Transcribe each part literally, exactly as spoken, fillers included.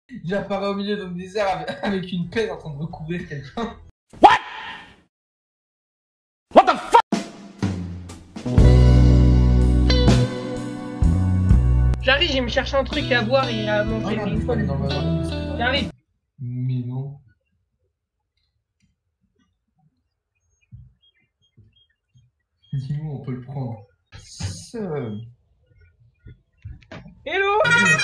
J'apparais au milieu d'un désert avec, avec une pelle en train de recouvrir quelqu'un. What? What the fuck? J'arrive, je vais me chercher un truc à boire et à manger. Non, non, une fois, elle est dans le magasin. J'arrive. Mais non. Dis-moi, on peut le prendre. Ce... Hello.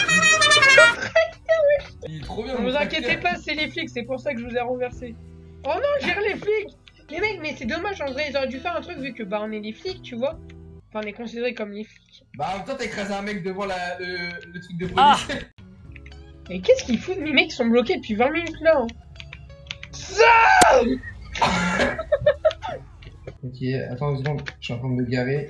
Il est trop bien. Ne vous inquiétez pas, c'est les flics, c'est pour ça que je vous ai renversé. Oh non, gère les flics. Les mecs, mais c'est dommage, en vrai, ils auraient dû faire un truc vu que bah on est les flics, tu vois. Enfin, on est considérés comme les flics. Bah en même temps, t'as écrasé un mec devant la, le, le truc de police. Ah. Mais qu'est-ce qu'ils foutent? Les mecs sont bloqués depuis vingt minutes là. Hein. Ça. Ok, attends une seconde, je suis en train de me garer.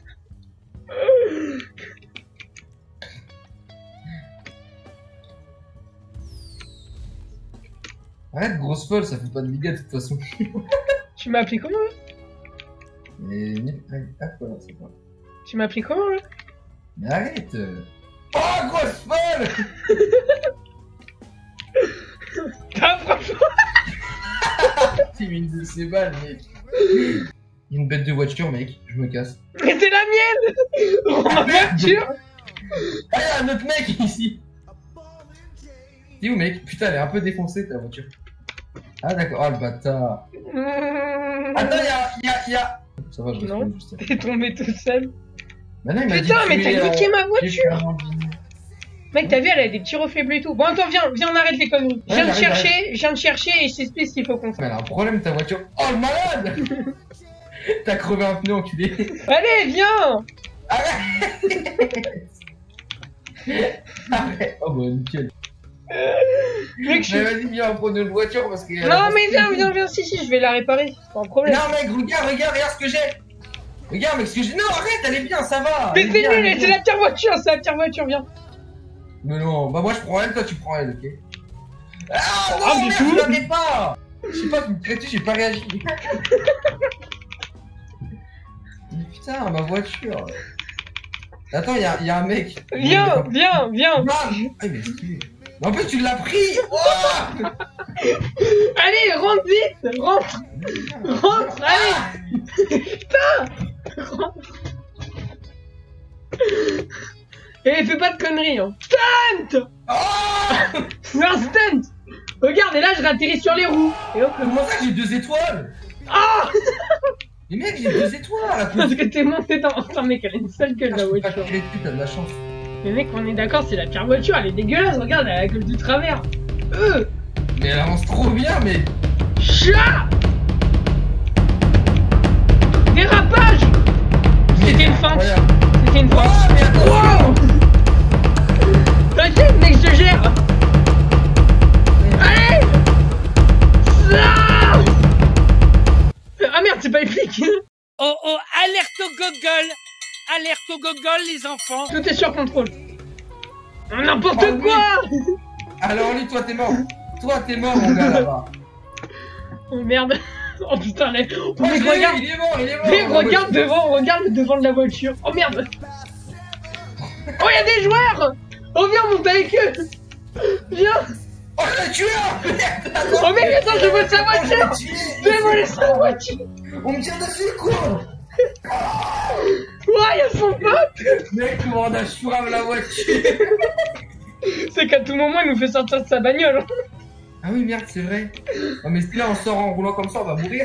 Arrête, grosse folle, ça fait pas de dégâts de toute façon. Tu m'as appelé comment là? Mais. Ah, voilà, c'est pas. Tu m'as appelé comment là? Mais arrête! Oh, grosse folle! Ah, franchement. T'es mis de ces balles, mec. Il y a une bête de voiture, mec, je me casse. Mais c'est la mienne! Rends ma voiture! Ah, y'a un autre mec ici! T'es où, mec? Putain, elle est un peu défoncée ta voiture. Ah, d'accord, ah le bâtard. Attends, y'a. y'a. y'a. Ça va, je reste Non, juste. t'es tombé tout seul. Bah non, il m'a dit Putain, de mais tuer, t'as niqué euh, ma voiture! tuer Mec, t'as vu, elle a des petits reflets bleus et tout. Bon, attends, viens, viens, on arrête les conneries. Je Ouais, viens de j'arrive, chercher, je viens de chercher et je t'explique ce qu'il faut qu'on fasse. Mais elle a un problème ta voiture. Oh le malade! T'as crevé un pneu, enculé. Allez, viens! Arrête! Arrête! Oh bah nickel. Mec, je Mais suis... vas-y, viens, on prend notre voiture parce que. Non, mais viens, viens, viens, si, si, je vais la réparer. C'est pas un problème. Non, mec, regarde, regarde, regarde ce que j'ai! Regarde, mec, ce que j'ai. Non, arrête, elle est bien, ça va! Mais Elle est c'est bien, elle est nul, c'est bien. la pire voiture, c'est la pire voiture, viens. Mais non, bah moi je prends elle, toi tu prends elle, ok? Ah non, Ah, du merde, tout. je l'avais pas! Je sais pas, tu me traitais, j'ai pas réagi. Mais putain, ma voiture. Attends, y'a y a un mec. Viens, viens, viens. Ah, mais excusez. Mais en plus, tu l'as pris! Oh Allez, rentre vite, rentre, rentre, allez. Putain, rentre. Et fais pas de conneries, hein. Stunt! Oh C'est un stunt! Regarde, et là je réatterris sur les roues. Et hop, le... Comment ça, j'ai deux étoiles? Ah! Mais mec, j'ai deux étoiles! Parce que t'es monté dans... Putain, mec, elle a une sale gueule, Ah, la je peux pas voiture. tirer dessus, t'as de la chance. Mais mec, on est d'accord, c'est la pire voiture, elle est dégueulasse, regarde, elle a la gueule du travers. Euh! Mais elle avance trop bien, mais. Chat! Dérapage! C'était une feinte. Incroyable. C'était une Oh, feinte. mais attends! Wow! T'inquiète, mec, je gère! Allez! Ça! Ah merde, c'est pas les flics! Oh oh, alerte au gogol! Alerte au gogol, les enfants! Tout est sur contrôle. N'importe Oh, quoi! Alors lui, toi t'es mort. Toi t'es mort, mon gars là-bas. Oh merde! Oh putain, là... Oh, Oh, mec, je l'ai eu, regarde! il est mort, il est mort. Mec, Oh, regarde devant, regarde le devant de la voiture! Oh merde! Oh, y'a des joueurs! Oh, viens, monte avec eux! Viens! Oh, je l'ai tué un! Merde, attends. Oh mec, attends, je vole sa Oh, je voiture! l'ai tué. Je vais voler sa voiture! On me tire dessus, quoi! Ouais, y'a son pote! Mec, comment on a chourave la voiture? C'est qu'à tout moment, il nous fait sortir de sa bagnole. Ah oui, merde, c'est vrai. Oh, mais si là on sort en roulant comme ça, on va mourir.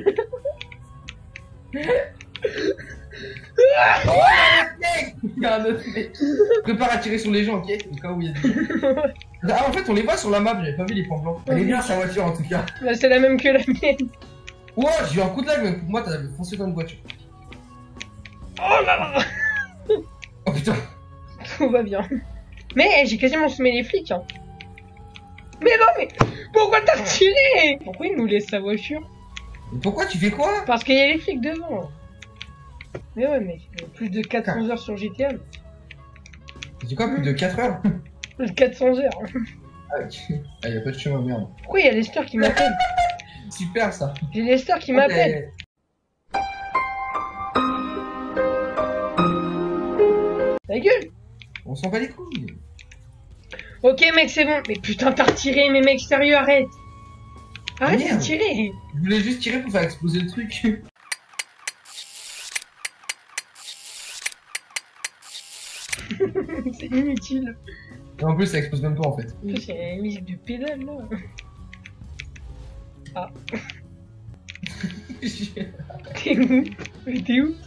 Oh, mec! Il y a un autre mec. Prépare à tirer sur les gens, ok? Au cas où il y a des... Ah, en fait, on les voit sur la map, j'avais pas vu les points blancs. Elle est bien sa voiture en tout cas. Bah, c'est la même que la mienne. Oh, j'ai eu un coup de lag, mais pour moi, t'as foncé dans une voiture. Oh là là! Oh putain. Tout va bien. Mais j'ai quasiment semé les flics. Hein. Mais non, mais pourquoi t'as tiré? Pourquoi il nous laisse sa voiture? Mais pourquoi tu fais quoi? Parce qu'il y a les flics devant. Mais ouais, mais plus de quatre cents heures sur G T A. C'est quoi, plus de quatre heures? Plus de quatre cents heures. Ah, ok. Ah, y'a pas de chemin, merde. Pourquoi il y a Lester qui m'appelle? Super ça. J'ai Lester qui m'appelle. Ok. Ta gueule! On s'en bat les couilles. Ok, mec, c'est bon. Mais putain, t'as retiré, mais mec, sérieux, arrête. Arrête Merde. de tirer. Je voulais juste tirer pour faire exploser le truc. C'est inutile. Et en plus, ça explose même pas en fait. En plus, il y a la musique de pédale là. Ah. T'es où? Mais t'es où?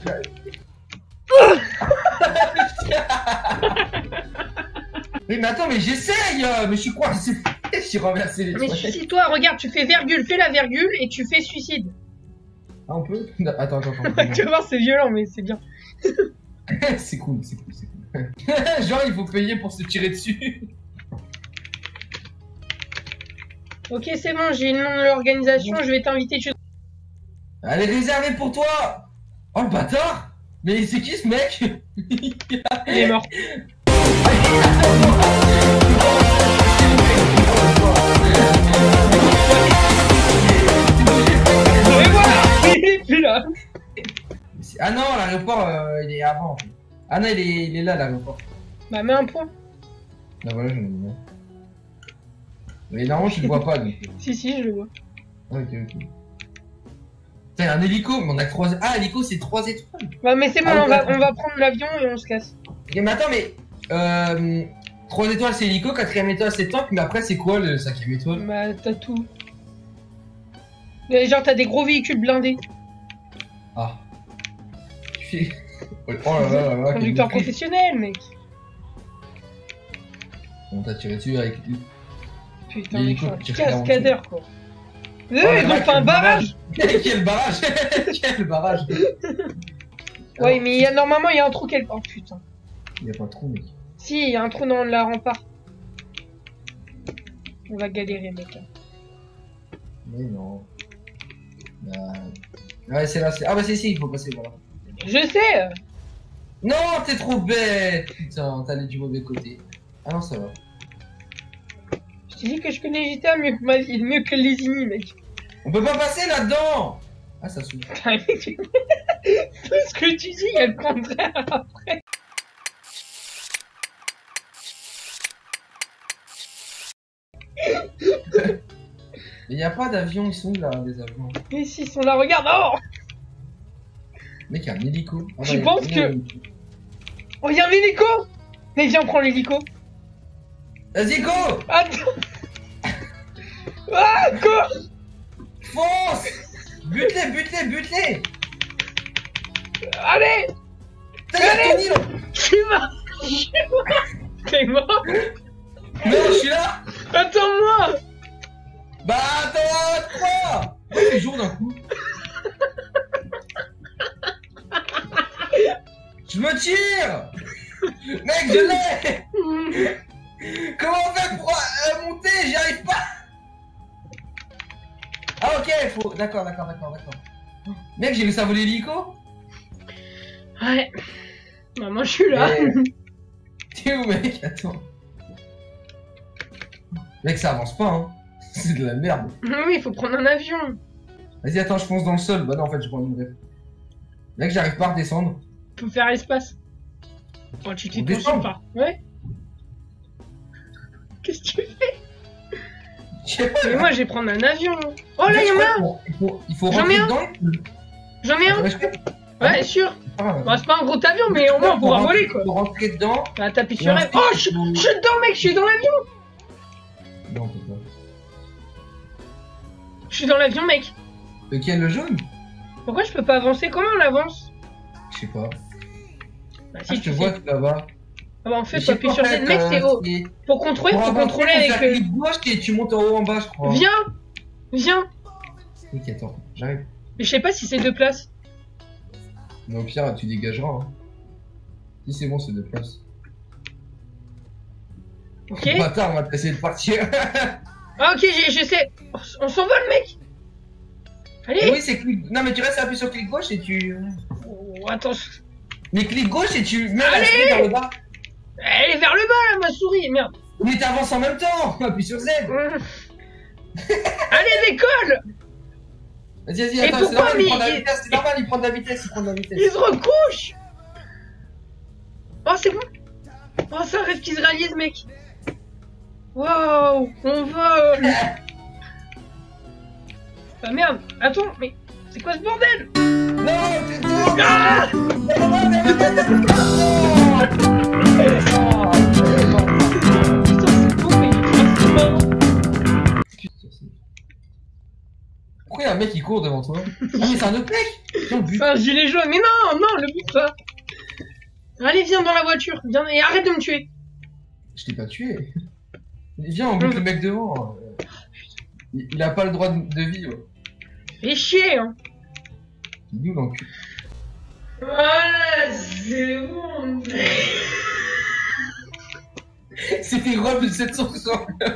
Oui, mais attends, mais j'essaye euh, Mais je suis coincé. J'ai renversé les Mais trucs. suicide-toi, regarde, tu fais virgule, fais la virgule et tu fais suicide. Ah, on peut? Attends, attends, attends. Tu vas voir, c'est violent, mais c'est bien. C'est cool, c'est cool, c'est cool. Genre, il faut payer pour se tirer dessus. Ok, c'est bon, j'ai le nom de l'organisation, je vais t'inviter chez Elle est réservée pour toi. Oh, le bâtard. Mais c'est qui ce mec? Il est mort. Et voilà, il est plus là. Ah non, l'aéroport, euh, il est avant. En fait. Ah non, il est, il est là, l'aéroport. Bah, mets un point. Bah voilà, je me dis. Mais normalement, tu le vois pas, donc. Si, si, je le vois. Ok, ok. Putain, un hélico, mais on a que trois. Ah, hélico, c'est trois étoiles. Bah, mais c'est bon, Ah, on, va, d'accord. on va prendre l'avion et on se casse. Ok, mais attends, mais. Euh. trois étoiles, c'est hélico, quatrième étoile, c'est tank, mais après, c'est quoi le cinquième étoile? Bah, t'as tout. Et genre, t'as des gros véhicules blindés. Ah. Tu fais. Oh là là là là. Conducteur quel mépris. professionnel, mec. On t'a tiré dessus avec. Putain, Les mec, je hélicos, suis tu un fais cascadeur, quoi. Euh, Oh, ils ont fait un barrage. Quel barrage. Quel barrage. Ouais, mais il y a, normalement, il y a un trou quelque part. Oh, putain. Il y a pas de trou, mec. Si, il y a un trou dans la rempart. On va galérer, mec. Mais non. Bah... Ouais, c'est là, c'est. Ah bah c'est ici, il faut passer, voilà. Je sais. Non, t'es trop bête. Putain, t'es allé du mauvais côté. Ah non, ça va. Je t'ai dit que je connais G T A mieux que ma vie, mieux que les Inis, mec. On peut pas passer là-dedans. Ah, ça s'ouvre. Putain, mec, tu- Tout ce que tu dis, il y a le contraire après. Mais y a pas d'avion, ils sont où, là, des avions? Mais si, ils sont là, regarde. Oh, Mec, y a un hélico. Ah, Je non, y a- pense y a un que- hélico. oh, il y a un hélico. Mais viens, prends l'hélico. Vas-y, go. Attends. Ah, quoi? Fonce. Bute-les, bute-les, bute-les. Allez. Putain, y a Tony, là. Je suis mort. Je suis mort. T'es mort? Non, je suis là. Attends-moi. Bah, attends, quoi? Il fait jour d'un coup. Je me tire. Mec, je l'ai. Comment on fait pour euh, monter? J'y arrive pas. Ah ok, faut... D'accord, d'accord, d'accord, d'accord. Mec, j'ai laissé à voler l'hélico. Ouais. Bah, moi, je suis là. Eh, T'es où, mec? Attends. Mec, ça avance pas, hein. C'est de la merde. Oui, il faut prendre un avion. Vas-y, attends, je fonce dans le sol. Bah non, en fait, je prends une bref. Mec, j'arrive pas à redescendre. Faut faire l'espace. Oh, tu t'y On penches descend. pas. Ouais. Qu'est-ce que tu fais? Je sais pas. Mais moi, je vais prendre un avion. Oh là, il y en a un. Il faut, il faut J'en rentrer ai un. dedans. J'en ai un. Ouais, je fais- Ouais, sûr. Ah, Bah, c'est pas un gros avion, mais au moins, on pourra voler, quoi. Faut rentrer dedans. Bah, t'appuies Et sur F. ensuite, Oh, je suis je suis dedans, mec. Je suis dans l'avion. Non, on peut pas. Je suis dans l'avion, mec. Lequel, le jaune? Pourquoi je peux pas avancer? Comment on avance? Je sais pas. Bah, Ah, si, je te tu vois sais. tout là-bas. Ah, bah, en fait, Je faut sais appuyer pas, sur en Z. fait, Mec, c'est euh, haut. c'est- Pour contrôler, Pour faut avancer, contrôler faut avec. faire euh, clic gauche et tu montes en haut en bas, je crois. Viens. Viens. Ok, attends, j'arrive. Mais je sais pas si c'est deux places. Mais au pire, tu dégageras. Hein. Si c'est bon, c'est deux places. Ok. Bâtard, on va te laisser de partir. Ah, ok, j'ai- je sais. On s- On s'envole, mec. Allez. Oui, c'est clic. Non, mais tu restes appuyé sur clic gauche et tu. Oh, attends. Mais clic gauche et tu mets Allez. la souris vers le bas. Elle est vers le bas, là, ma souris. Merde. Mais t'avances en même temps. Appuie sur Z. Mmh. Allez, décolle. Vas-y, vas-y, Et attends, c'est pourquoi, normal, il mais prend de la il- vitesse. C'est normal, il prend de la vitesse, il prend de la vitesse. Il se recouche. Oh, c'est bon. Oh, c'est un rêve qui se réalise, mec. Waouh, on vole. Ah merde, attends, mais c'est quoi ce bordel? Non, t'es tout. Ah putain, c'est beau, mais c'est marrant. Pourquoi y a un mec qui court devant toi? Ah mais c'est un autre mec. Quel but? C'est un gilet jaune, mais non, non, le but pas. Allez, viens dans la voiture, viens et arrête de me tuer. Je t'ai pas tué. Viens, on bute le mec devant. Il, il a pas le droit de, de vivre. Fais chier, hein. Il est où l'encul? Voilà, c'est bon. C'était Rob de sept cent soixante-neuf.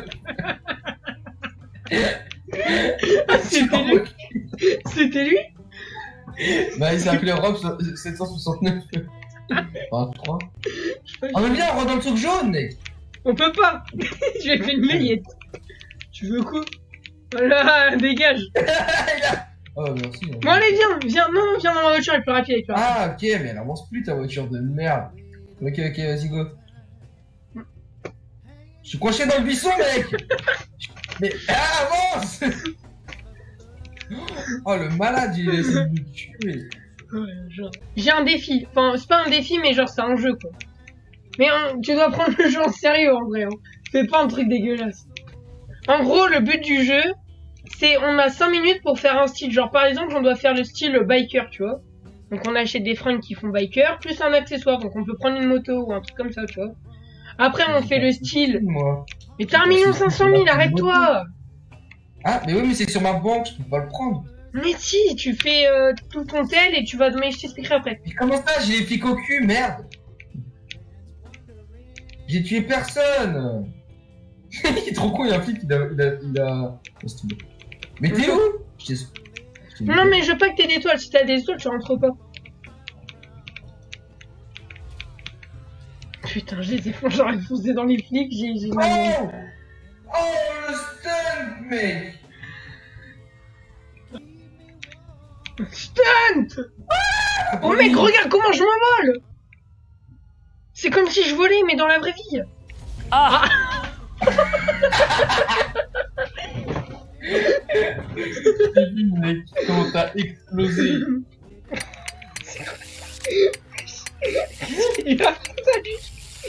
Ah, c'était lui. C'était lui. Bah il s'appelait Rob sept cent soixante-neuf. vingt-trois. Oh mais viens, on rentre dans le truc jaune, mec. On peut pas. Je vais faire une layette. Tu veux quoi? Voilà, dégage. Oh merci. Hein. Bon allez, viens, viens, non, non, viens dans ma voiture, elle est plus rapide, elle est plus rapide. Ah ok, mais elle avance plus ta voiture de merde. Ok, ok, vas-y go. Je suis coincé dans le buisson, mec. Mais ah, avance. Oh le malade, il essaie de me tuer. Ouais, genre... J'ai un défi, enfin c'est pas un défi mais genre c'est un jeu quoi. Mais hein, tu dois prendre le jeu en sérieux en vrai, hein. Fais pas un truc dégueulasse. En gros le but du jeu c'est on a cinq minutes pour faire un style, genre par exemple on doit faire le style biker tu vois. Donc on achète des fringues qui font biker plus un accessoire, donc on peut prendre une moto ou un truc comme ça tu vois. Après on fait le style... Moi. Mais t'as un million cinq cent mille, arrête-toi. Ah mais oui mais c'est sur ma banque, je peux pas le prendre. Mais si, tu fais euh, tout ton tel et tu vas... Mais je t'expliquerai après. Mais comment ça, j'ai les flics au cul, merde. J'ai tué personne. Il est trop con, il y a un flic, il a... Il a, il a... Mais t'es où? Non mais je veux pas que t'aies d'étoiles, si t'as des étoiles tu rentres pas. Putain, je les ai foncés, j'aurais foncé dans les flics, j'ai... j'ai... Oh, oh le stunt, mec. Stunt. Ah, oh mec, regarde comment je m'envole. C'est comme si je volais, mais dans la vraie vie. Ah, J'ai vu, mec, comment t'as explosé. Il a salut.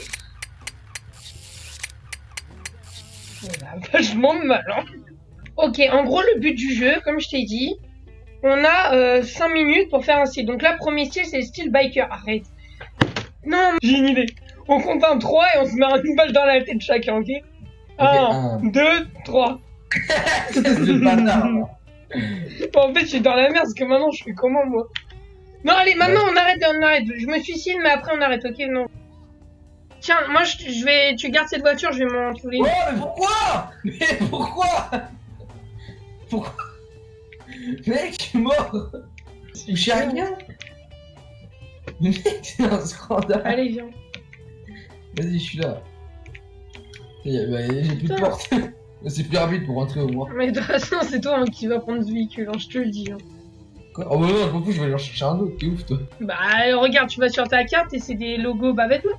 On a vachement de mal, hein. Ok, en gros, le but du jeu, comme je t'ai dit, on a euh, cinq minutes pour faire un style. Donc là, premier style, c'est le style biker. Arrête. Non, j'ai une idée. On compte un trois et on se met une balle dans la tête chacun, ok? un, deux, trois. Le bâtard. En fait, je suis dans la merde parce que maintenant, je fais comment, moi? Non, allez, maintenant, on arrête, on arrête. Je me suicide, mais après, on arrête, ok? Non. Tiens, moi, je, je vais... Tu gardes cette voiture, je vais m'en trouver. Oh, mais pourquoi? Mais pourquoi? Pourquoi? Mec, je suis mort. Je suis à rien. Mec, c'est un scandale. Allez, viens. Vas-y, je suis là. J'ai plus de porte. C'est plus rapide pour rentrer au moins. Mais de toute façon, c'est toi hein, qui va prendre ce véhicule, hein, je te le dis. Hein. Quoi? Oh bah non, je m'en fous, je vais aller en chercher un autre, t'es ouf toi. Bah regarde, tu vas sur ta carte et c'est des logos bavette-moi.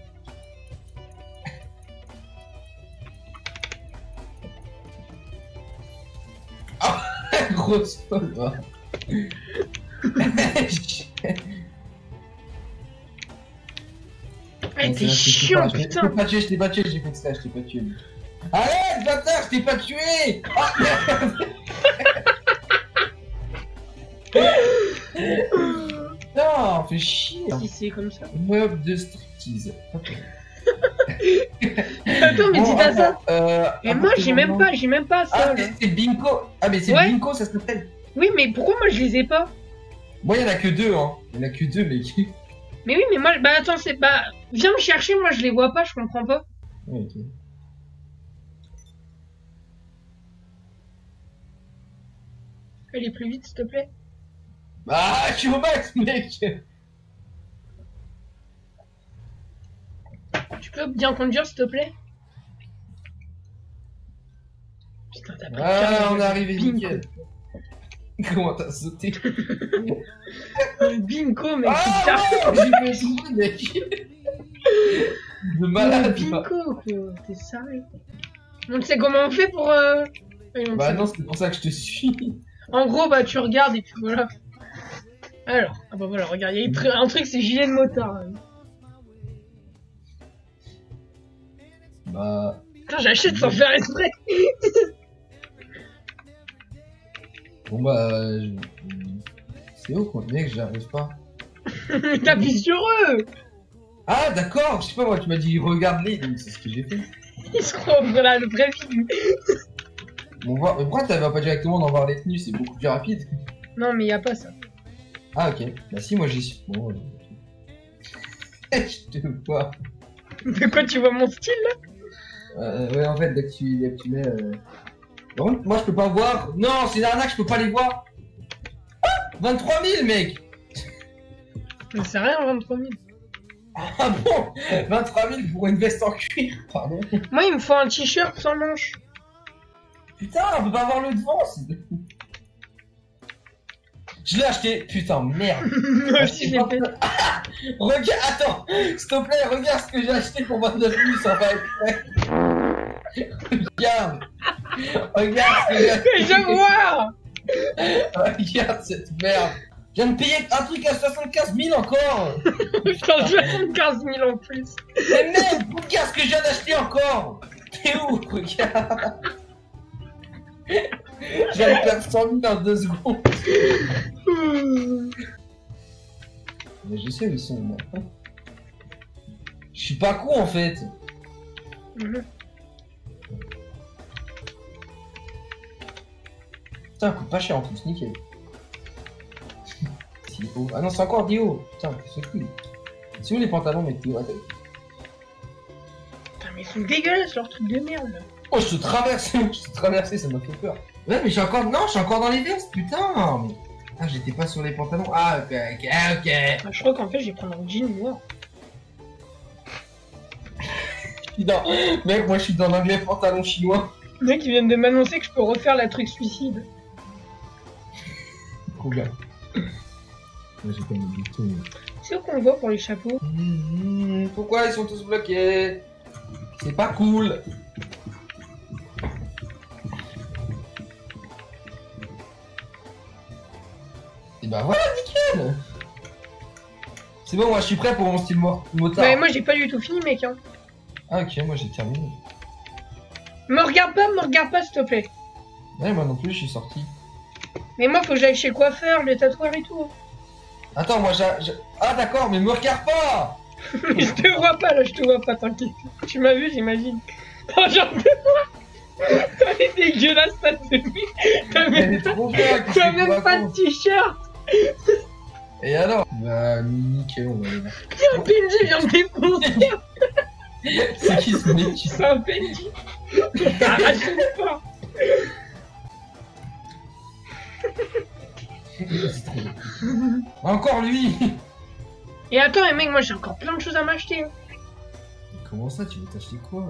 Ah, grosse folle, va. Eh, t'es chiant, Je t'ai putain. pas tué, je t'ai pas tué, j'ai fait ça, je t'ai pas tué. Arrête, bâtard, je t'ai pas tué. Non, fais chier. Si c'est comme ça. Meuf de striptease. Attends, mais Bon, dis pas ça. attends, euh, Et moi, j'ai même pas, j'ai même pas ça. Ah, là. c'est Binko. Ah, mais c'est Ouais. Binko, ça s'appelle. Oui, mais pourquoi moi je les ai pas? Moi, il y en a que deux, hein. Il y en a que deux, mais qui. Mais oui, mais moi, bah attends, c'est pas. Viens me chercher, moi je les vois pas, je comprends pas. Ouais, ok. Allez plus vite, s'il te plaît. Ah, je suis au max, mec. Tu peux bien conduire, s'il te plaît? Putain, t'as pris Ah, on est arrivé, Bingo. nickel. Comment t'as sauté? Bingo, mec. Ah, non, j'ai fait exprès, mec. De malade, Bingo, quoi. quoi. T'es sérieux? On sait comment on fait pour... Euh... Oui, on Bah sait. non, c'est pour ça que je te suis. En gros, bah tu regardes et puis voilà. Alors, ah bah voilà, regarde, il y a tr- un truc, c'est gilet de motard. Hein. Bah... Putain, j'achète sans faire exprès. Bon bah... Je... C'est où quoi, mec, j'arrive pas. T'appuies sur eux. Ah d'accord, je sais pas moi, tu m'as dit regarde-les, donc c'est ce que j'ai fait. Ils se croient voilà, le vrai film. Bon, voir... Mais pourquoi t'avais pas directement d'en voir les tenues, c'est beaucoup plus rapide. Non, mais y a pas ça. Ah ok, bah si moi j'y suis. Bon, euh... je te vois. De quoi tu vois mon style là? Euh, ouais en fait dès que tu, dès que tu mets... Euh... Par contre, moi je peux pas voir. Non, c'est une arnaque, je peux pas les voir. Ah vingt-trois mille mec. Mais c'est rien, vingt-trois mille. Ah bon, vingt-trois mille pour une veste en cuir, pardon. Moi, il me faut un t-shirt sans manche. Putain, on peut pas voir le devant. Je l'ai acheté, putain, merde. Moi aussi, je l'ai fait. Ah, regarde, attends, s'il te plaît, regarde ce que j'ai acheté pour vingt-neuf mille sans faire exprès. Regarde, regarde ce que j'ai acheté. Je vois. Regarde cette merde. Je viens de payer un truc à soixante-quinze mille encore. Putain, soixante-quinze mille en plus. Mais merde, regarde ce que je viens d'acheter encore. T'es où? Regarde. Je viens de perdre cent mille en deux secondes. Mais je sais où ils sont, moi. Je suis pas con en fait. Mmh. Putain, ça coûte pas cher en plus, nickel. Si haut. Ah non, c'est encore des hauts. Putain, c'est cool. C'est où les pantalons, mec? T'es où? Attends. Putain, mais ils sont dégueulasses, leurs trucs de merde là. Oh, je te traverse, je te traversé, ça m'a fait peur. Ouais, mais je suis encore. Non, je suis encore dans les vestes, putain. Mais... Ah, j'étais pas sur les pantalons. Ah, ok, ok, ok. Ah, je crois qu'en fait, je vais prendre un jean noir. Putain, mec, moi je suis dans l'anglais pantalon chinois. Le mec, ils viennent de m'annoncer que je peux refaire la truc suicide. Trop bien. Moi j'ai pas mis du tout. C'est où qu'on voit pour les chapeaux? Mmh, pourquoi ils sont tous bloqués? C'est pas cool. Et bah voilà, nickel. C'est bon, moi je suis prêt pour mon style mo motard. Bah, moi, j'ai pas du tout fini, mec. Hein. Ah ok, moi j'ai terminé. Me regarde pas, me regarde pas, s'il te plaît. Ouais, moi non plus, je suis sorti. Mais moi, faut que j'aille chez le coiffeur, le tatoueur et tout. Attends, moi j'ai... Ah d'accord, mais me regarde pas. Mais je te vois pas, là, je te vois pas, t'inquiète. Tu m'as vu, j'imagine. Oh, j'en peux pas. Elle est dégueulasse, ta tenue. T'as Elle même est pas, trop bien. t'as même pas de t-shirt. Et alors? Bah nickel, on va aller voir. Tiens, P N J vient de défoncer. C'est qui ce mec? C'est un P N J. Arrache pas. C'est trop bien. Encore lui. Et attends, les mecs, moi j'ai encore plein de choses à m'acheter. Hein. Comment ça, tu veux t'acheter quoi?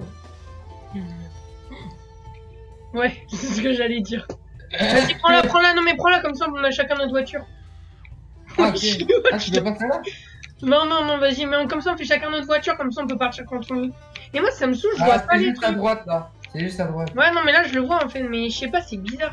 Ouais, c'est ce que j'allais dire. Vas-y, prends-la, prends-la, non mais prends-la, comme ça on a chacun notre voiture. Ah, ok. Ah, tu veux pas faire là? Non, non, non, vas-y, mais on, comme ça on fait chacun notre voiture, comme ça on peut partir quand on veut. Et moi ça me saoule, je vois Ah, pas c'est les juste à trucs. droite là. C'est juste à droite. Ouais, non, mais là je le vois en fait, mais je sais pas, c'est bizarre.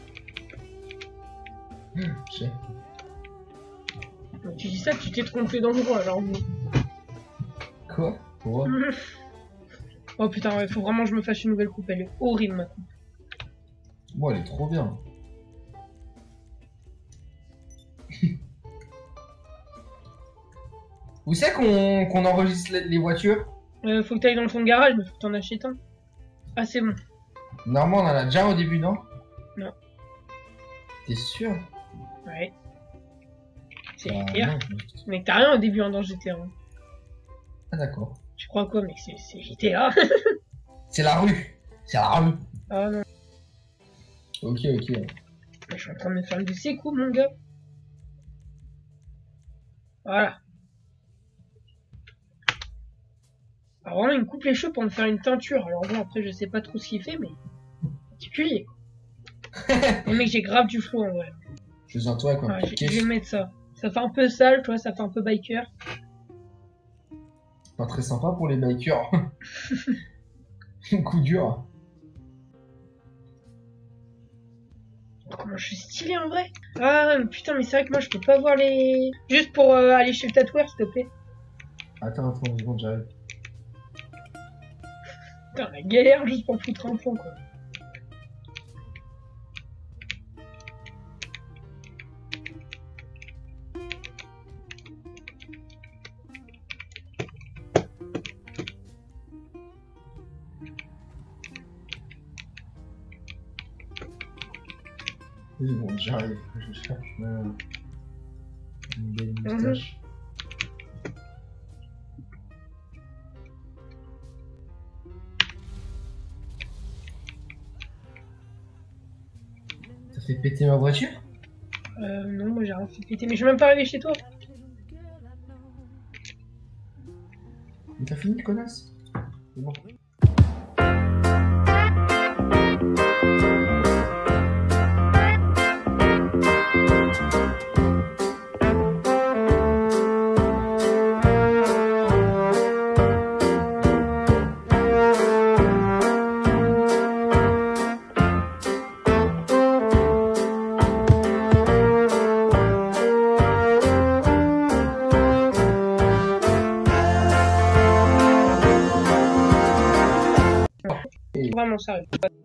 Hum, je sais. Donc, tu dis ça, tu t'es trompé d'endroit alors. Bon. Quoi? Pourquoi? Oh putain, ouais, faut vraiment que je me fasse une nouvelle coupe, elle est horrible ma coupe. Moi, elle est trop bien. Où c'est qu'on qu'on enregistre les, les voitures? Euh, faut que t'ailles dans ton garage, mais faut que t'en achètes un. Ah, c'est bon. Normalement, on en a déjà au début, non? Non. T'es sûr? Ouais. C'est Bah, G T A. non. Mec, t'as rien au début hein, dans G T A. Hein. Ah, d'accord. Tu crois quoi, mec? C'est G T A. C'est la rue. C'est la rue. Ah non. Ok, ok. Je suis en train de me faire une douce coupe, mon gars. Voilà. Alors vraiment, il me coupe les cheveux pour me faire une teinture. Alors bon, après, je sais pas trop ce qu'il fait, mais... particulier. Mais mec, j'ai grave du flow, en vrai. Je sens toi quoi. Ouais, je vais mettre ça. Ça fait un peu sale, tu vois, ça fait un peu biker. Pas très sympa pour les bikers. Coup dur. Comment je suis stylé en vrai. Ah putain, mais c'est vrai que moi je peux pas voir les... Juste pour euh, aller chez le tatoueur, s'il te plaît. Attends, attends, une seconde, j'arrive. Putain, la galère juste pour foutre un fond, quoi. Une seconde, j'arrive. Je cherche euh, une belle moustache. T'as fait péter ma voiture? Euh, non, moi j'ai rien fait péter, mais je suis même pas arrivé chez toi. Mais t'as fini, connasse? C'est bon. Vraiment sérieux.